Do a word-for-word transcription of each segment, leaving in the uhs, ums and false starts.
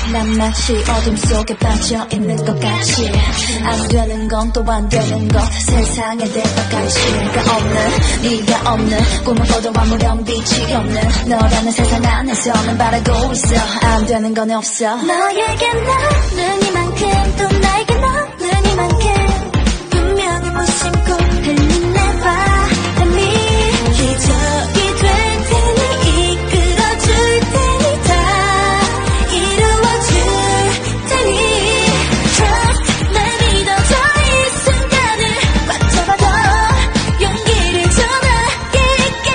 난 마치 어둠 속에 빠져있는 것 같이 안 되는 건 또 안 되는 것 세상에 대박같이 없는 네가 없는 꿈을 꿔도 아무런 빛이 없는 너라는 세상 안에서는 바라고 있어 안 되는 건 없어 너에게 나는 이만큼 또 나에게 너는 이만큼 분명히 무심코 흘린 내 바람이 기적이 될 테니 이끌어줄 테니 다 이루어줄 테니 Trust 날 믿어줘 이 순간을 꽉 잡아줘 용기를 줘 나에게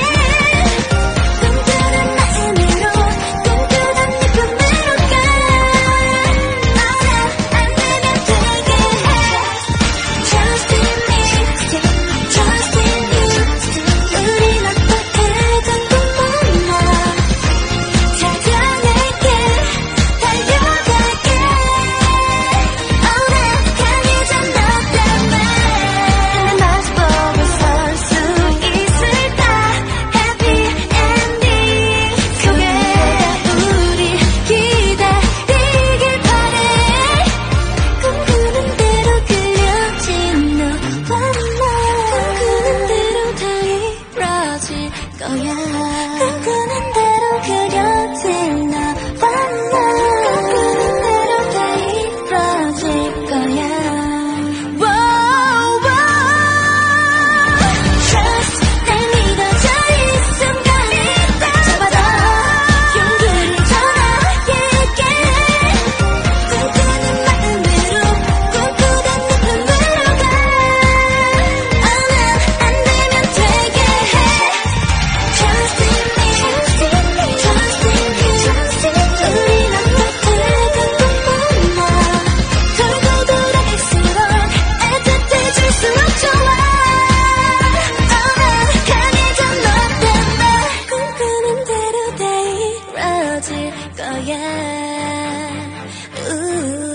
꿈꾸는 마음으로 꿈꾸던 네 꿈으로 가 알아 안 되면 되게 해 Trust in me Trust in you 우린 어떻게든 또 몰라 찾아낼게 달려갈게 Oh 나 강해져 너 때문에 내 마음 보고 설 수 있을까 Happy ending 속에 우리 기다리길 바래 꿈꾸는 대로 그려진 너와 나 꿈꾸는 대로 다 이뤄질 거야 꿈꾸는 대로 그려진 너와 나 꿈꾸는 대로 다 이뤄질 거야 Wow, wow. Trust 날 믿어줘 이 순간을 딱 잡아줘 용기를 줘 나에게 꿈꾸는 마음으로 꿈꾸던 네 꿈으로 가 알아 안 되면 되게 해 Trust in me Trust in you 우린 어떻게든 또 몰라 돌고 돌아갈수록 애틋해질수록 좋아 알아 강해져 너 때문에 꿈꾸는 대로 다 이뤄질 거야 우